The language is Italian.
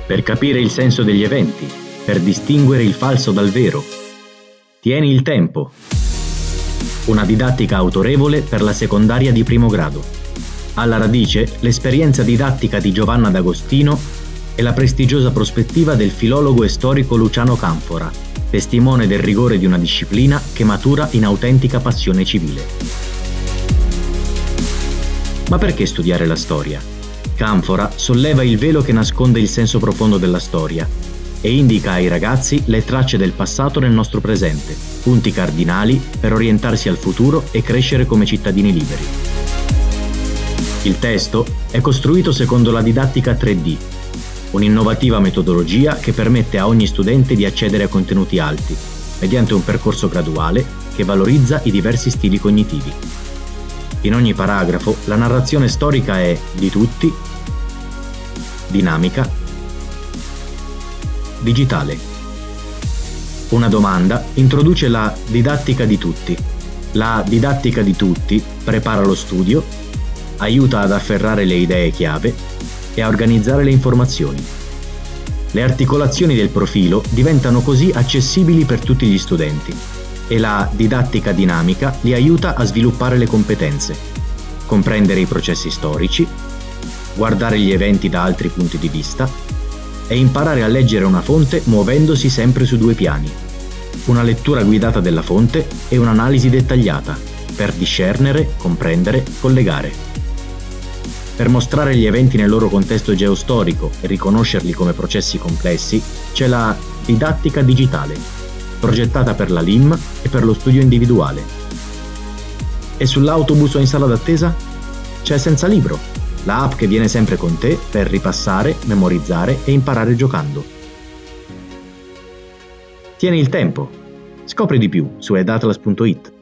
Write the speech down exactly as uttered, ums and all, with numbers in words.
per capire il senso degli eventi, per distinguere il falso dal vero. Tieni il tempo. Una didattica autorevole per la secondaria di primo grado. Alla radice, l'esperienza didattica di Giovanna D'Agostino e la prestigiosa prospettiva del filologo e storico Luciano Canfora, testimone del rigore di una disciplina che matura in autentica passione civile. Ma perché studiare la storia? Canfora solleva il velo che nasconde il senso profondo della storia e indica ai ragazzi le tracce del passato nel nostro presente, punti cardinali per orientarsi al futuro e crescere come cittadini liberi. Il testo è costruito secondo la didattica tre D, un'innovativa metodologia che permette a ogni studente di accedere a contenuti alti, mediante un percorso graduale che valorizza i diversi stili cognitivi. In ogni paragrafo la narrazione storica è di tutti, dinamica, digitale. Una domanda introduce la didattica di tutti. La didattica di tutti prepara lo studio, aiuta ad afferrare le idee chiave e a organizzare le informazioni. Le articolazioni del profilo diventano così accessibili per tutti gli studenti e la didattica dinamica li aiuta a sviluppare le competenze, comprendere i processi storici, guardare gli eventi da altri punti di vista e imparare a leggere una fonte muovendosi sempre su due piani, una lettura guidata della fonte e un'analisi dettagliata per discernere, comprendere, collegare. Per mostrare gli eventi nel loro contesto geostorico e riconoscerli come processi complessi, c'è la didattica digitale, progettata per la L I M e per lo studio individuale. E sull'autobus o in sala d'attesa? C'è Senza Libro, la app che viene sempre con te per ripassare, memorizzare e imparare giocando. Tieni il tempo. Scopri di più su edatlas punto it.